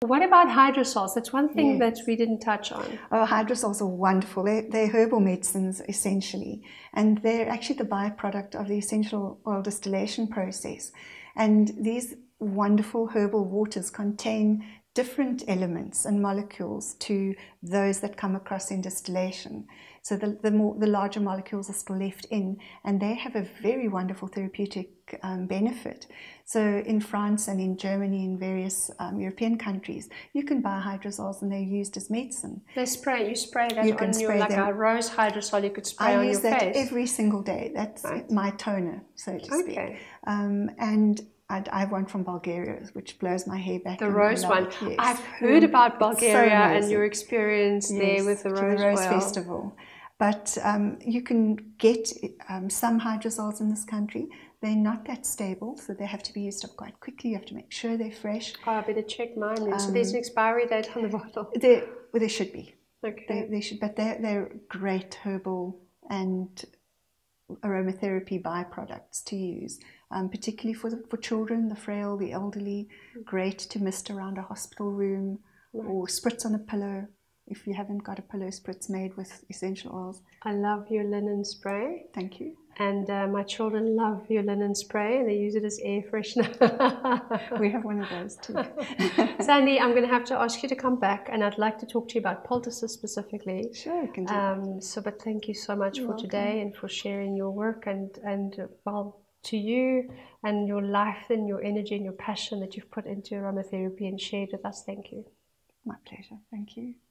What about hydrosols? That's one thing that Yes. we didn't touch on. Oh, hydrosols are wonderful. They're herbal medicines, essentially. And they're actually the byproduct of the essential oil distillation process. And these wonderful herbal waters contain different elements and molecules to those that come across in distillation. So the larger molecules are still left in, and they have a very wonderful therapeutic benefit. So in France and in Germany and various European countries, you can buy hydrosols and they're used as medicine. You spray that on your, like a rose hydrosol you could spray on your face. I use that every single day. That's my toner, so to speak. And I have one from Bulgaria, which blows my hair back. The rose one. Yes. I've heard about Bulgaria and your experience there with the rose festival. But you can get some hydrosols in this country. They're not that stable, so they have to be used up quite quickly. You have to make sure they're fresh. Oh, I better check mine then. So there's an expiry date on the bottle? There should be. Okay. They should, but they're great herbal and aromatherapy byproducts to use, particularly for children, the frail, the elderly. Great to mist around a hospital room or spritz on a pillow if you haven't got a pillow spritz made with essential oils. I love your linen spray. Thank you. And my children love your linen spray. They use it as air freshener. We have one of those too. Sandi, I'm going to have to ask you to come back, and I'd like to talk to you about poultices specifically. Sure, you can do that. But thank you so much for today and for sharing your work and well, to you and your life and your energy and your passion that you've put into aromatherapy and shared with us. Thank you. My pleasure. Thank you.